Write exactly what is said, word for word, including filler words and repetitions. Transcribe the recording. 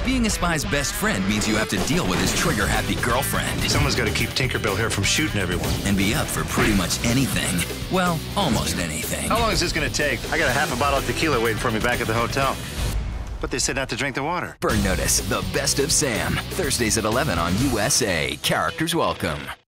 Being a spy's best friend means you have to deal with his trigger-happy girlfriend. Someone's got to keep Tinkerbell here from shooting everyone. And be up for pretty much anything. Well, almost anything. How long is this going to take? I got a half a bottle of tequila waiting for me back at the hotel. But they said not to drink the water. Burn Notice, The Best of Sam. Thursdays at eleven on U S A. Characters welcome.